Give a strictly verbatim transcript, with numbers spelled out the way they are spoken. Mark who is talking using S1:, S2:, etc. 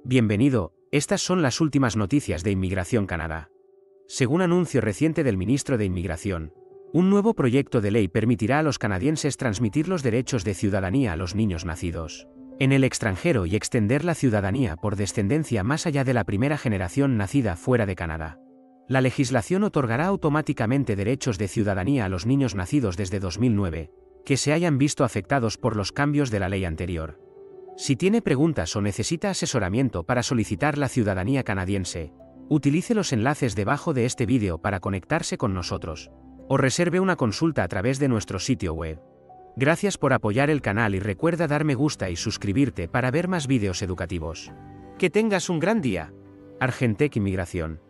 S1: Bienvenido, estas son las últimas noticias de Inmigración Canadá. Según anuncio reciente del ministro de Inmigración, un nuevo proyecto de ley permitirá a los canadienses transmitir los derechos de ciudadanía a los niños nacidos en el extranjero y extender la ciudadanía por descendencia más allá de la primera generación nacida fuera de Canadá. La legislación otorgará automáticamente derechos de ciudadanía a los niños nacidos desde dos mil nueve, que se hayan visto afectados por los cambios de la ley anterior. Si tiene preguntas o necesita asesoramiento para solicitar la ciudadanía canadiense, utilice los enlaces debajo de este vídeo para conectarse con nosotros, o reserve una consulta a través de nuestro sitio web. Gracias por apoyar el canal y recuerda dar me gusta y suscribirte para ver más vídeos educativos. Que tengas un gran día. Argentec Inmigración.